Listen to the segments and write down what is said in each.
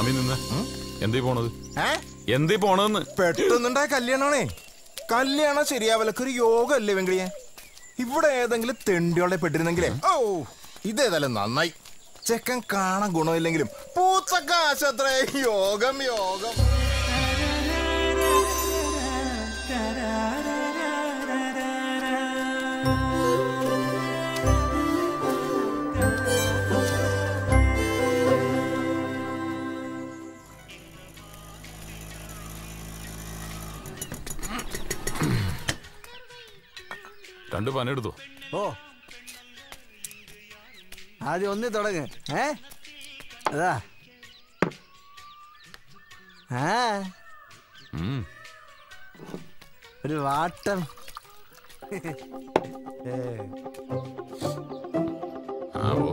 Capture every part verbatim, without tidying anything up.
ജാമി നിന്ന് എന്തീ പോണത്? എന്തീ പോണതെന്ന്? പെട്ടെന്നുണ്ടായ കല്യാണമാണേ. കല്യാണം ശരിയാവലൊക്കെ ഒരു യോഗം അല്ലേ വെങ്കിളിയെ? ഇവിടെ ഏതെങ്കിലും തെണ്ടിയോളെ പെട്ടിരുന്നെങ്കിലേ. ഓ ഇതേതായാലും നന്നായി. ചെക്കൻ കാണാൻ ഗുണമില്ലെങ്കിലും പൂച്ചക്കാശത്ര യോഗം യോഗം. രണ്ട് പനെടുത്തോ? ഓ ആദ്യം ഒന്നി തുടങ്ങ്. ഏ അതാ ആ ഒരു വാട്ടം. ആവോ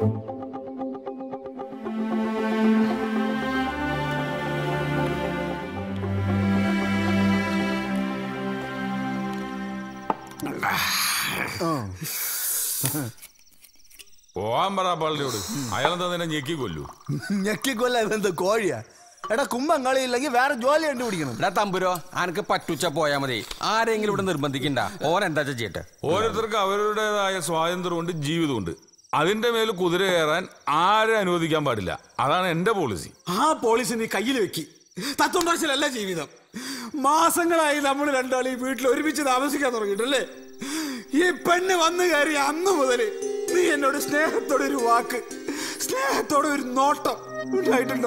പോവാൻ പറ പള്ളിയോട്. അയാളെന്താ നിന്നെ ഞെക്കി കൊല്ലു? ഞെക്കിക്കൊല്ല ഇതെന്ത് കോഴിയാ? എടാ കുമ്പം കളിയില്ലെങ്കിൽ വേറെ ജോലി കണ്ടുപിടിക്കണം. എടാ തമ്പുരോ, അനക്ക് പറ്റുച്ച പോയാ മതി. ആരെങ്കിലും ഇവിടെ നിർബന്ധിക്കണ്ട. ഓൻ എന്താ ചെയ്യട്ടെ. ഓരോരുത്തർക്ക് അവരുടേതായ സ്വാതന്ത്ര്യമുണ്ട്, ജീവിതമുണ്ട്. അതിന്റെ മേൽ കുതിര കയറാൻ ആരെ അനുവദിക്കാൻ പാടില്ല. അതാണ് എന്റെ പോളിസി. ആ പോളിസി നീ കയ്യിൽ വെക്കി. തത്വം പറച്ചിലല്ല ജീവിതം. മാസങ്ങളായി നമ്മൾ രണ്ടാളി വീട്ടിൽ ഒരുമിച്ച് താമസിക്കാൻ തുടങ്ങിയിട്ടല്ലേ? ഈ പെണ്ണ് വന്നു കയറി അന്ന് മുതല് നീ എന്നോട് സ്നേഹത്തോടെ ഒരു വാക്ക്, സ്നേഹത്തോടെ ഒരു നോട്ടം ഉണ്ടായിട്ടുണ്ടോ?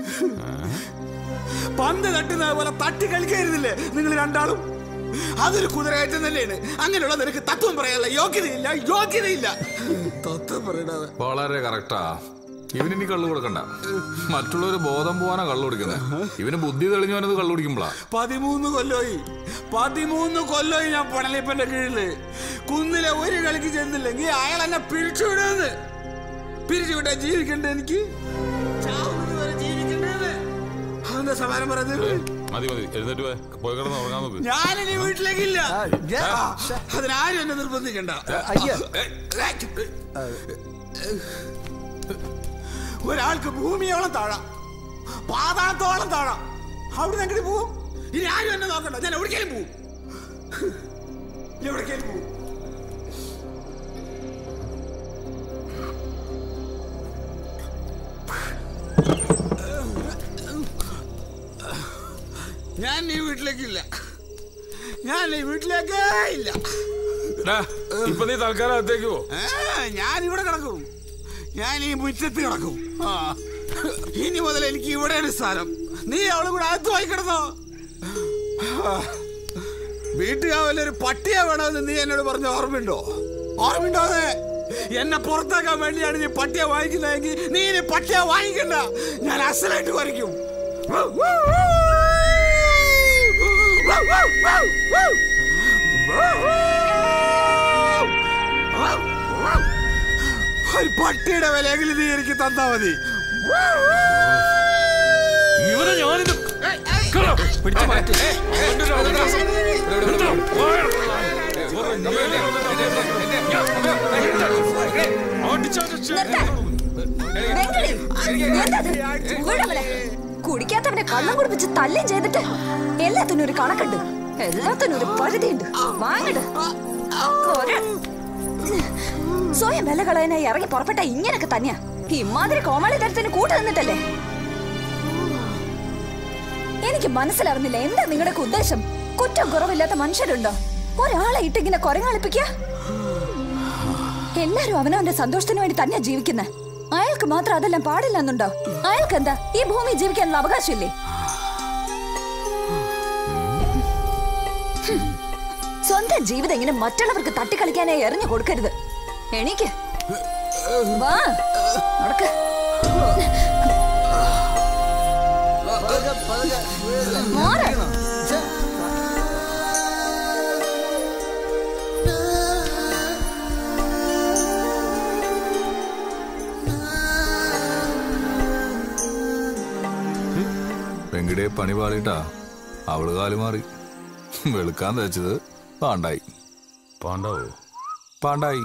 പന്ത് തട്ടുന്നത് പോലെ തട്ടി കളിക്കായിരുന്നില്ലേ നിങ്ങൾ രണ്ടാളും? അതൊരു കുതിരകയറ്റം തന്നെയാണ്. അങ്ങനെയുള്ള നിനക്ക് തത്വം പറയാനുള്ള യോഗ്യതയില്ല, യോഗ്യതയില്ല. തത്വം പറയണത് വളരെ കറക്റ്റാ. ഇവനിനി കള്ളു കൊടുക്കണ്ട. മറ്റുള്ളവര് ബോധം പോവാനാ കള്ളു കുടിക്കുന്നത്. ഇവന് ബുദ്ധി തെളിഞ്ഞു വന്നത് കള്ളു കുടിക്കുമ്പോളാ. പതിമൂന്ന് കൊല്ലോയി പതിമൂന്ന് കൊല്ലോയി ഞാൻ പണലിപ്പന്റെ കീഴില്. കുന്നിലെ ഒരു കളിക്ക് ചെന്നില്ലെങ്കിൽ അയാൾ എന്നെ പിരിച്ചുവിടുന്നത്. പിരിച്ചുവിട്ടാ ജീവിക്കണ്ടേ എനിക്ക്? ജീവിക്കണ്ടേ? സമാനം പറയുന്നത് മതി മതി, എഴുന്നേറ്റ് പോയി കിടന്ന് ഉറങ്ങാൻ നോക്ക്. ഞാനിനി വീട്ടിലേക്കില്ല. അതിനാരും എന്നെ നിർബന്ധിക്കണ്ട. ഒരാൾക്ക് ഭൂമിയോളം താഴാം, പാതാളത്തോളം താഴാം. അവിടെ നിന്ന് എങ്ങനെ പോവും? ഇനി ആരും എന്നെ നോക്കണ്ട. ഞാൻ എവിടേക്കും പോവും, എവിടേക്കും പോവും. ഞാൻ ഈ വീട്ടിലേക്കില്ല. ഞാൻ ഈ വീട്ടിലേക്കേ ഇല്ല. ഇപ്പൊ നീ തൽക്കാലം അകത്തേക്ക് പോ. ഞാൻ ഇവിടെ കിടക്കും. ഞാൻ ഈ മുറ്റത്ത് കിടക്കും. ഇനി മുതൽ എനിക്ക് ഇവിടെയാണ് സ്ഥാനം. നീ അവളും കൂടെ അകത്ത് പോയി കിടന്നോ. വീട്ടുകാവലൊരു പട്ടിയെ വേണമെന്ന് നീ എന്നോട് പറഞ്ഞ ഓർമ്മയുണ്ടോ? ഓർമ്മയുണ്ടോ? അതെ, എന്നെ പുറത്താക്കാൻ വേണ്ടിയാണ് നീ പട്ടിയെ വാങ്ങിക്കുന്നതെങ്കിൽ നീ ഇനി പട്ടിയെ വാങ്ങിക്കണ്ട. ഞാൻ അസലായിട്ട് വരയ്ക്കും. ഒരു പട്ടിയുടെ വിലയെങ്കിലും നീ എനിക്ക് തന്നാ മതി. ഇവരെ ഞാനിത് പിടിച്ചു മാറ്റി. കുടിക്കാത്തവനെ കള്ളം കുടിപ്പിച്ച് തല്ലും ചെയ്തിട്ട് എല്ലാത്തിനും ഒരു കണക്കുണ്ട്, എല്ലാത്തിനും ഒരു പരിധിയുണ്ട്. വാങ്ങട്. സ്വയം വില കളയാനായി ഇറങ്ങി പുറപ്പെട്ട ഇങ്ങനൊക്കെ തന്നെയാ. ഇമാതിരി കോമാളി തരത്തിന് കൂട്ടു നിന്നിട്ടല്ലേ? എനിക്ക് മനസ്സിലാവുന്നില്ല, എന്താ നിങ്ങളുടെ ഉദ്ദേശം? കുറ്റം കുറവില്ലാത്ത മനുഷ്യരുണ്ടോ? ഒരാളെ ഇട്ടിങ്ങനെ കൊരങ്ങളിപ്പിക്ക. എല്ലാരും അവനവന്റെ സന്തോഷത്തിന് വേണ്ടി തന്നെയാ ജീവിക്കുന്നത്. അയാൾക്ക് മാത്രം അതെല്ലാം പാടില്ല എന്നുണ്ടോ? അയാൾക്ക് എന്താ ഈ ഭൂമി ജീവിക്കാനുള്ള അവകാശമില്ലേ? സ്വന്തം ജീവിതം ഇങ്ങനെ മറ്റുള്ളവർക്ക് തട്ടിക്കളിക്കാനായി എറിഞ്ഞു കൊടുക്കരുത്. എണീക്ക്, വാ, നടക്ക്. മാറ്. വെങ്കിടേ പണി പാളിട്ടാ അവള് കാല് മാറി. വെളുക്കാൻ തേച്ചത് പാണ്ടായി. പാണ്ടാവോ? പാണ്ടായി.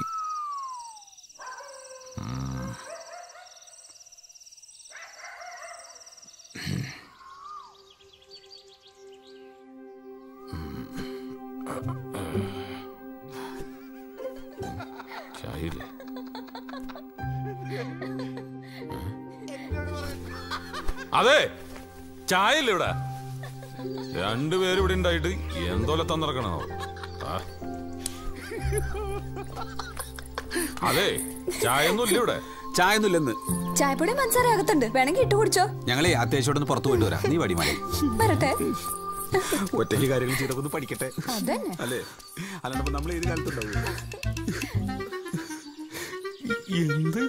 ചായയില്ലേ? അതെ, ചായയില്ല ഇവിടെ. രണ്ടുപേരും ഇവിടെ ഉണ്ടായിട്ട് എന്തോലെ തന്നിറക്കണോ? അതെ, ചായ ഒന്നും ഇല്ല ഇവിടെ. ചായ ഒന്നും ഇല്ലെന്ന്. ചായപ്പൊടി മനസ്സാര അകത്തുണ്ട്, വേണമെങ്കിൽ ഇട്ട് കുടിച്ചോ. ഞങ്ങളെ അത്യാവശ്യം പുറത്തു പോയിട്ട് വരാം. നീ പടി മതി. വരട്ടെ. ഒറ്റയ്ക്ക് കാര്യങ്ങൾ ചെയ്തൊക്കെ ഒന്ന് പഠിക്കട്ടെ. അതന്നെ അല്ലേ? അല്ലാണ്ട് നമ്മൾ ഏത് കാലത്തുണ്ടാവും? എന്ത്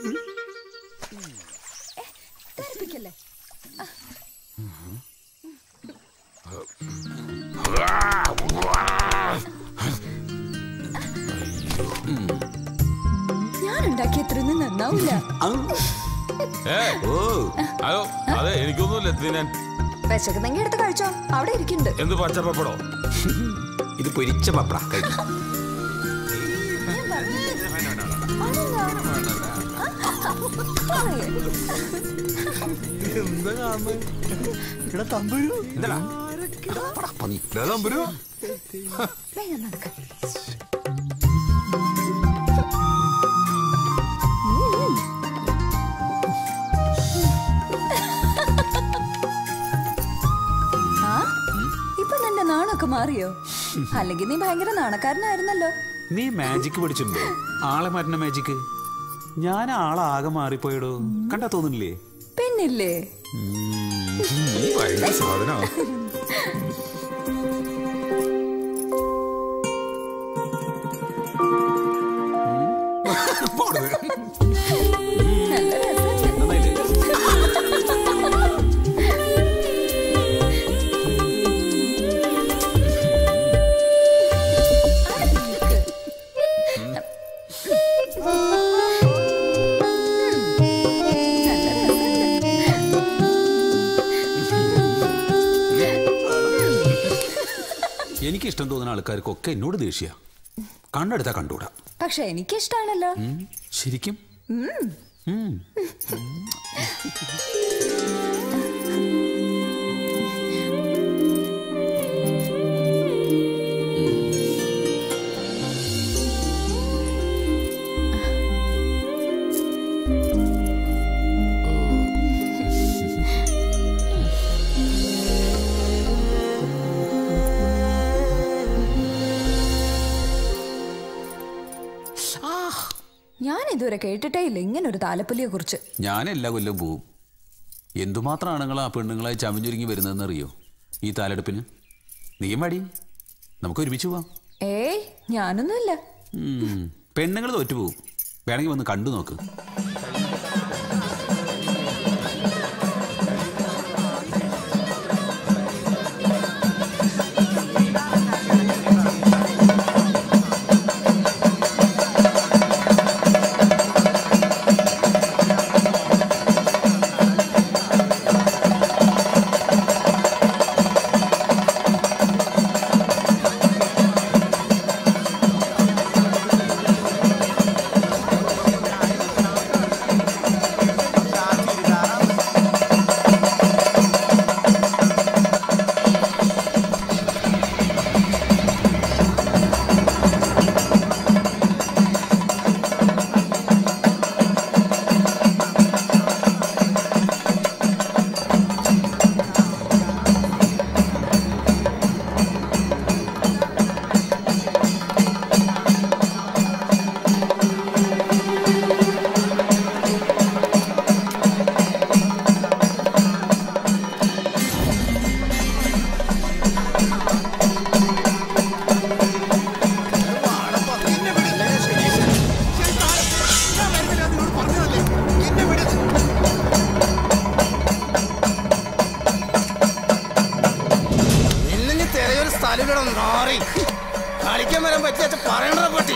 ല്ലേ? ഞാൻ ഉണ്ടാക്കിയ അത്രയൊന്നും നന്നാവില്ല. അയ്യോ, അതെ, എനിക്കൊന്നുമില്ല തിന്നാൻ. വിശക്കുന്നെങ്കിൽ എടുത്ത് കഴിച്ചോ, അവിടെ ഇരിക്കുന്നുണ്ട്. എന്ത് പച്ചപ്പപ്പടോ? ഇത് പൊരിച്ച പപ്പട. ഇവിടെ തമ്പുരു തമ്പുരു വേഗം നടക്ക. ഇപ്പൊ നിന്റെ നാണൊക്കെ മാറിയോ? അല്ലെങ്കിൽ നീ ഭയങ്കര നാണക്കാരനായിരുന്നല്ലോ. നീ മാജിക് പഠിച്ചിട്ടുണ്ടോ? ആളെ മാറ്റുന്ന മാജിക്. ഞാൻ ആളാകെ മാറിപ്പോയടോ. കണ്ടാ തോന്നുന്നില്ലേ? പിന്നില്ലേ? സാധന നല്ല രസമുണ്ട്. എനിക്കിഷ്ടം തോന്നുന്ന ആൾക്കാർക്കൊക്കെ എന്നോട് ദേഷ്യ. കണ്ടെടുത്താ കണ്ടുകൂടാ. പക്ഷെ എനിക്കിഷ്ടാണല്ലോ. ശരിക്കും ഞാൻ ഇതുവരെ കേട്ടിട്ടേ ഇല്ല ഇങ്ങനെ ഒരു താലപ്പൊലിയെ കുറിച്ച്. ഞാൻ എല്ലാ കൊല്ലം പോവും. എന്തുമാത്രം ആണുങ്ങളാ പെണ്ണുങ്ങളായി ചമഞ്ഞൊരുങ്ങി വരുന്നതെന്ന് അറിയോ ഈ താലെടുപ്പിന്? നീയും മടി, നമുക്ക് ഒരുമിച്ച് പോവാം. ഏയ്, ഞാനൊന്നുമില്ല. പെണ്ണുങ്ങൾ തോറ്റുപോകും. വേണമെങ്കിൽ വന്ന് കണ്ടു നോക്ക്. കളിക്കാൻ വരാൻ പറ്റിയ പറയണ പറ്റി.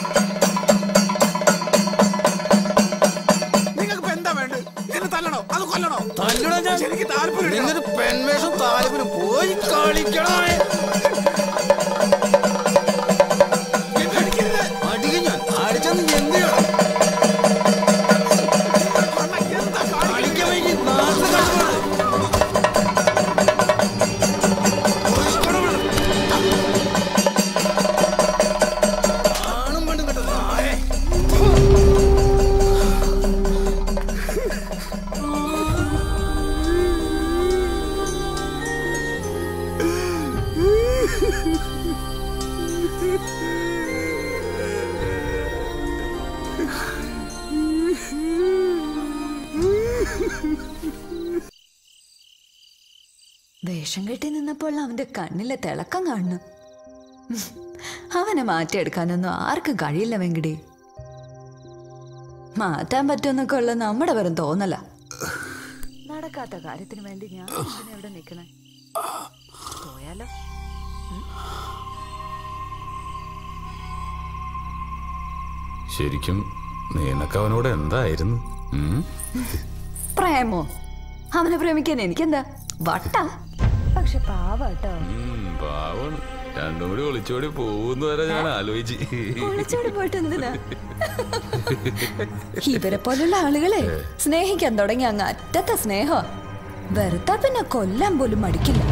നിങ്ങൾക്ക് എന്താ വേണ്ടത്? എന്നെ തല്ലണോ അത് കൊല്ലണോ? തല്ലണോ? ഞാൻ എനിക്ക് താല്പര്യം. നിന്നൊരു പെൺവേഷം താല്പര്യം പോയി കളിക്കണോ? അടിക്കും ഞാൻ. അടിച്ചെന്ന് എന്ത് ചെയ്യണം? കളിക്കാൻ വേണ്ടി നാട്ടിൽ കളിക്കണം. വേഷം കെട്ടി നിന്നപ്പോൾ അവന്റെ കണ്ണിലെ തിളക്കം കാണുന്നു. അവനെ മാറ്റിയെടുക്കാനൊന്നും ആർക്കും കഴിയില്ല വെങ്കിടി. മാറ്റാൻ പറ്റുമെന്നൊക്കെ ഉള്ള നമ്മുടെ വെറും തോന്നല. നടക്കാത്ത കാര്യത്തിന് വേണ്ടി ഞാൻ എവിടെ നിൽക്കണേ? പോയാലോ? ശരിക്കും നിനക്ക് അവനോട് എന്തായിരുന്നു? പ്രേമോ? അവനെ പ്രേമിക്കാൻ എനിക്കെന്താ വട്ട? പക്ഷെ പാവട്ടോ. പാവാണ്. രണ്ടും കൂടി ഒളിച്ചോടി പോകുന്ന വരെ ഞാൻ ആലോചിച്ച്. ഒളിച്ചോടി പോയിട്ട് എന്തിനാ? ഇവരെ പോലുള്ള ആളുകളെ സ്നേഹിക്കാൻ തുടങ്ങി അങ്ങ് അറ്റത്തെ സ്നേഹം. വെറുതെ പിന്നെ കൊല്ലാൻ പോലും മടിക്കില്ല.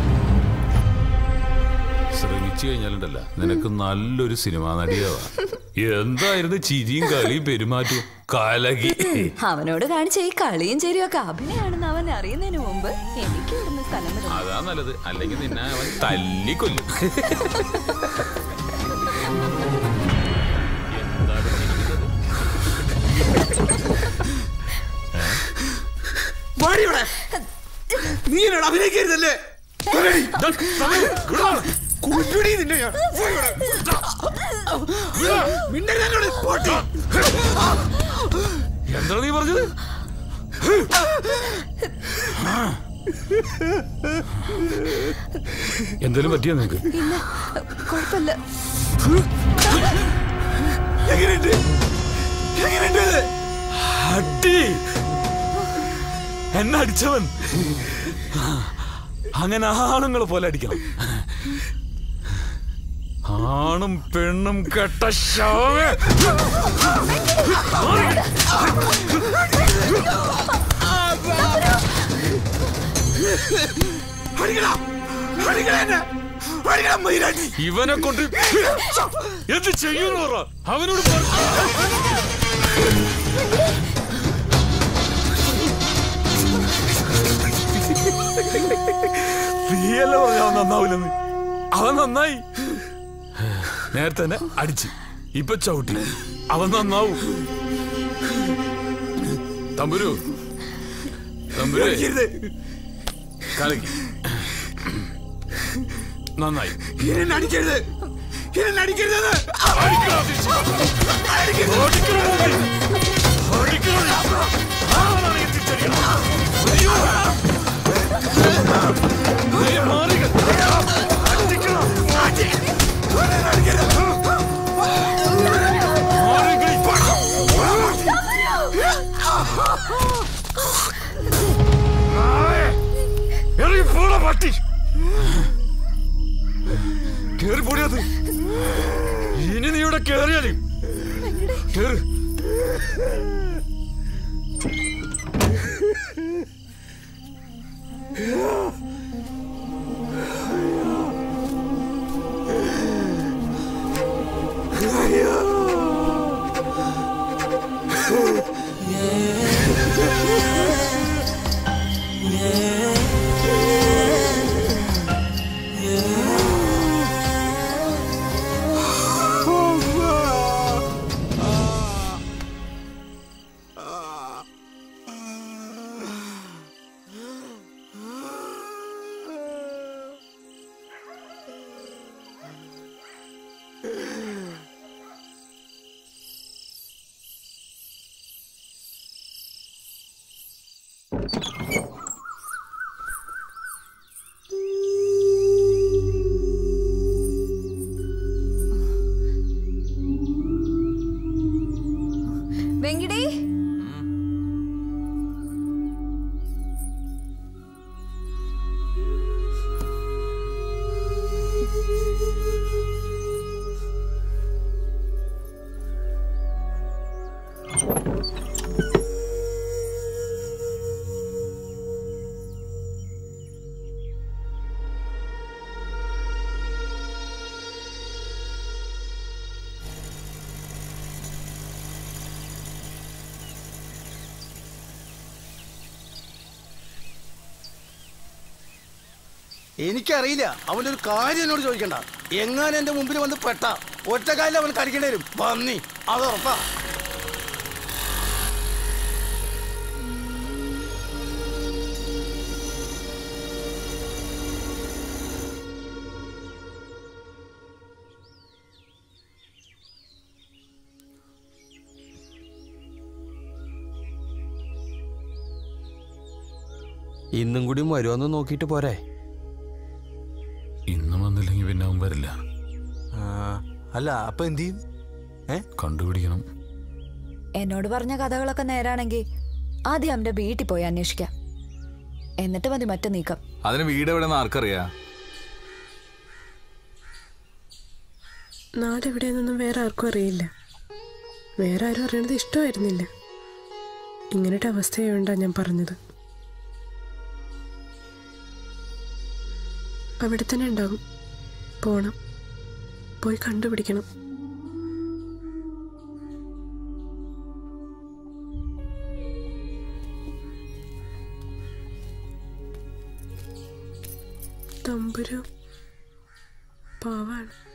ശ്രമിച്ചു കഴിഞ്ഞാലുണ്ടല്ല നിനക്ക് നല്ലൊരു സിനിമാ നടിയാവാ. എന്തായിരുന്നു ചിരിയും കളിയും പെരുമാറ്റവും കലകി. അവനോട് കാണിച്ച ഈ കളിയും ചെരിയും ഒക്കെ അഭിനയാണെന്ന് അവൻ അറിയുന്നതിന് മുമ്പ് എനിക്ക് ഇവിടുന്ന് സ്ഥലം വരും. അതാ നല്ലത്. അല്ലെങ്കിൽ നിന്നെ അവൻ തല്ലിക്കൊല്ലും. നീ എന്നോട് അഭിനയിക്കരുതല്ലേ? എന്താണ് നീ പറഞ്ഞത്? എന്തേലും പറ്റിയാ നിനക്ക്? ഇല്ല, കുഴപ്പമില്ല. അടി എന്നെ അടിച്ചവൻ അങ്ങനെ ആണുങ്ങളെ പോലെ അടിക്കണം. ആണും പെണ്ണും കെട്ട ശവമേ. ഇവനെ കൊണ്ട് എന്ത് ചെയ്യുന്നു പറ. അവനോട് നീയല്ല പറഞ്ഞ അവൻ നന്നാവില്ലെന്ന്. അവൻ നന്നായി. നേരത്തെ തന്നെ അടിച്ച് ഇപ്പൊ ചവിട്ടി. അവൻ നന്നാവും. തമ്പുരു തമ്പുരു കളിക്ക്. നന്നായി. അടിക്കരുത്, അടിക്കരുത്. പട്ടി കേറി പൊടിയത്. ഇനി നീ ഇവിടെ കേറിയാല് കേറ്. വെങ്കിടി, എനിക്കറിയില്ല. അവൻ്റെ ഒരു കാര്യം എന്നോട് ചോദിക്കണ്ട. എങ്ങാനും എന്റെ മുമ്പിൽ വന്ന് പെട്ട ഒറ്റക്കാലിൽ അവൻ കളിക്കേണ്ടി വരും. പന്നി, അത് ഉറപ്പാ. ഇന്നും കൂടി വരുമെന്ന് നോക്കിയിട്ട് പോരെ? ഇന്നും വന്നില്ലെങ്കിൽ പിന്നെ അവൻ വരില്ല. അല്ല അപ്പൊ എന്ത് ചെയ്യും? കണ്ടുപിടിക്കണം. എന്നോട് പറഞ്ഞ കഥകളൊക്കെ നേരാണെങ്കിൽ ആദ്യം അവന്റെ വീട്ടിൽ പോയി അന്വേഷിക്കാം. എന്നിട്ട് മതി മറ്റു നീക്കം. അതിന് വീട് എവിടെ ആർക്കറിയാ? നാടെവിടെയെന്നൊന്നും വേറെ ആർക്കും അറിയില്ല. വേറെ ആരും അറിയണത് ഇഷ്ടമായിരുന്നില്ല. ഇങ്ങനത്തെ അവസ്ഥയായോണ്ടാ ഞാൻ പറഞ്ഞത്. അവിടെ തന്നെ ഉണ്ടാകും. പോണം, പോയി കണ്ടുപിടിക്കണം. തമ്പുരു പാവാണ്.